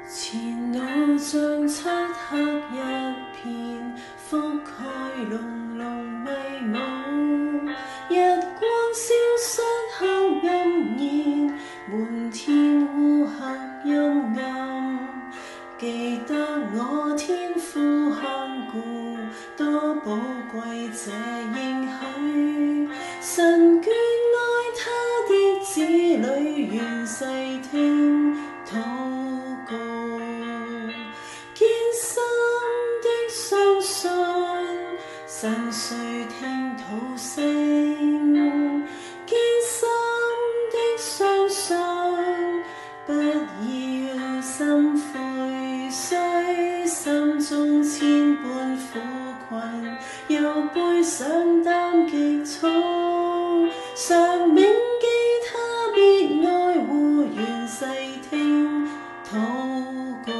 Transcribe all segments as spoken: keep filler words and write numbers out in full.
前路像漆黑一片，覆盖浓浓迷雾。日光消失，黑暗然，满天乌黑阴暗。记得我天父看顾，多宝贵这應許。神眷愛他的子女，願細聽禱告，堅心的相信，神垂聽禱聲。堅心的相信，不要心灰，雖心中千般苦困，又背上擔極重，常銘記他必愛護，願細聽禱告。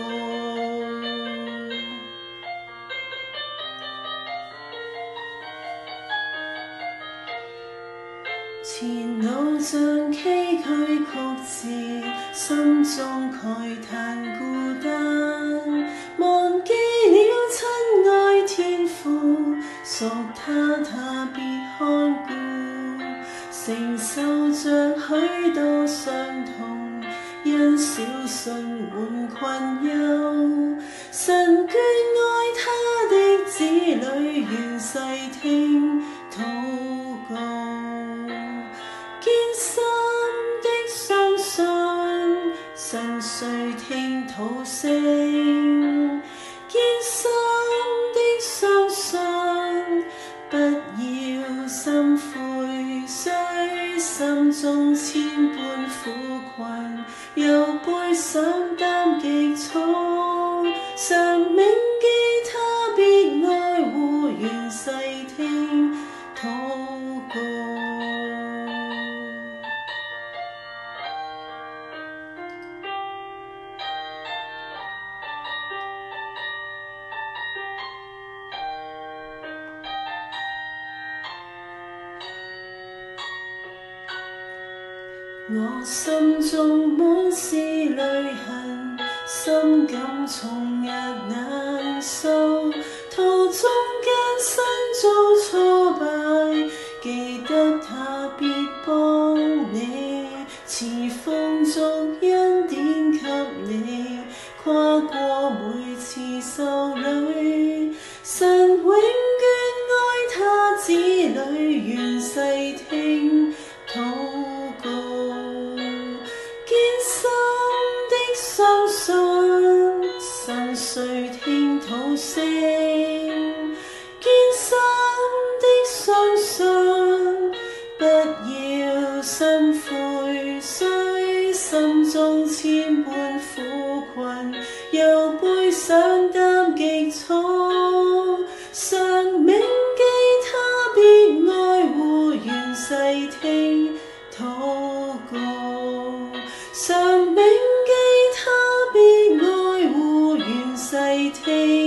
前路像崎嶇曲折，心中慨嘆孤單，忘記了親愛天父，屬他他必看顧，承受着許多傷痛，因小信滿困憂。神眷愛他的子女，願細聽禱告。堅心的相信，神垂聽禱聲。堅心的相信，不要心灰，雖心中千般苦困，又背上擔極重，常銘記他必愛護，願細聽禱告。我心中滿是淚痕，心感重壓難受，途中艱辛遭挫敗，記得他必幫你，賜豐足恩典給你，跨過每次受累。神永眷愛他子女，願細聽禱告。堅心的相信，神垂聽禱聲。堅心的相信，不要心灰，雖心中千般苦困，又背上擔極重，常銘記他必愛護，願細聽禱告。常銘記他必愛護，願細聽。